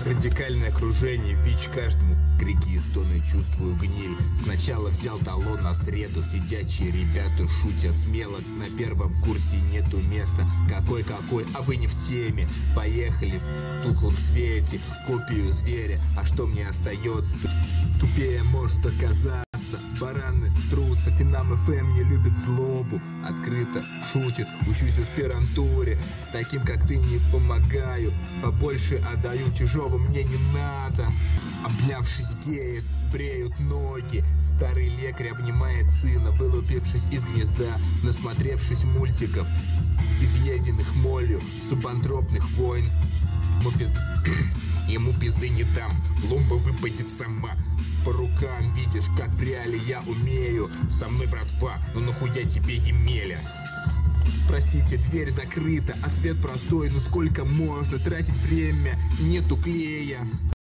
Радикальное окружение, ВИЧ каждому. Крики и стоны, чувствую гниль. Сначала взял талон на среду. Сидячие ребята шутят смело. На первом курсе нету места. Какой, а вы не в теме. Поехали в тухлом свете. Копию зверя, а что мне остается? Тупее может оказаться. Бараны трутся, Финам ФМ не любит злобу. Открыто шутит, учусь в аспирантуре. Таким как ты не помогаю. Побольше отдаю, чужого мне не надо. Обнявшись геи, бреют ноги. Старый лекарь обнимает сына, вылупившись из гнезда, насмотревшись мультиков, изъеденных молью, субантропных войн. Ему пизды не дам, пломба выпадет сама. По рукам видишь, как в реале я умею. Со мной, братва, ну нахуя тебе Емеля? Простите, дверь закрыта. Ответ простой, ну сколько можно тратить время? Нету клея.